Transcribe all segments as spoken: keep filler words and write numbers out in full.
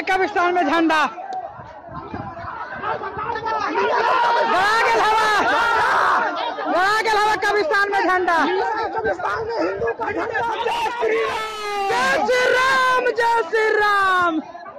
कब्रिस्तान में झंडा गड़ा गेल हवा गड़ा गेल हवा कब्रिस्तान में झंडा कब्रिस्तान में हिंदू का झंडा। जय श्री राम जय श्री राम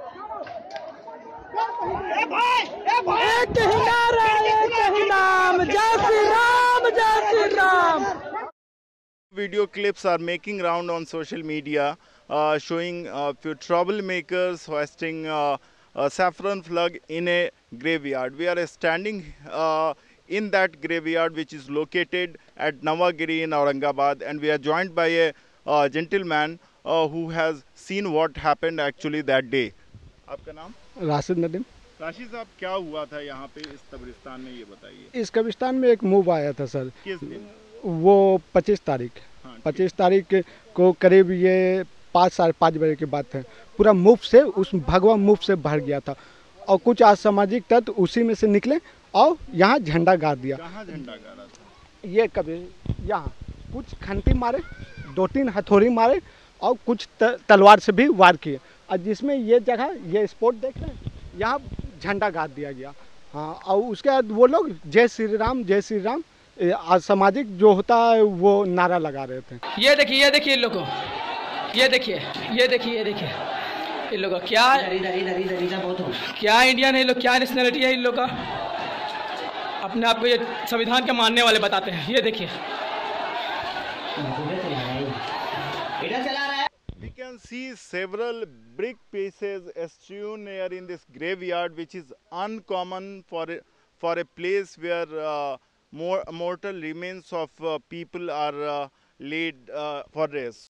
एक ही नारा एक ही नाम। जय श्री राम जय Shri Ram. Video clips are making round on social media uh, showing uh, few troublemakers hoisting uh, a saffron flag in a graveyard. We are standing uh, in that graveyard which is located at Navagiri in Aurangabad, and we are joined by a uh, gentleman uh, who has seen what happened actually that day. आपका नाम? राशिद नदीम। राशिद साहब, क्या हुआ था यहाँ पे इस कब्रिस्तान में, ये बताइए। इस कब्रिस्तान में एक मूव आया था सर। किस दिन? वो पच्चीस तारीख हाँ, पच्चीस तारीख को करीब ये पाँच साढ़े पाँच बजे की बात है। पूरा मुफ्त से उस भगवा मुफ्त से भर गया था और कुछ असामाजिक तत्व उसी में से निकले और यहाँ झंडा गाड़ दिया। कहाँ झंडा गाड़ा था? ये कभी यहाँ कुछ खंती मारे, दो तीन हथौड़ी मारे और कुछ तलवार से भी वार किए, और जिसमें ये जगह ये स्पॉट देख रहे हैं, यहाँ झंडा गाड़ दिया गया। हाँ, और उसके बाद वो लोग जय श्री राम जय श्री राम असामाजिक जो होता है वो नारा लगा रहे थे। ये देखिए ये देखिए इन लोगों, ये देखिए ये देखिए ये देखिए इन लोगों का क्या क्या इंडियन है लोग, क्या नेशनलिटी है इन लोग का। अपने आप को ये संविधान के मानने वाले बताते हैं। ये देखिए We can see several brick pieces strewn here in this graveyard, which is uncommon for a, for a place where uh, more mortal remains of uh, people are uh, laid uh, for rest.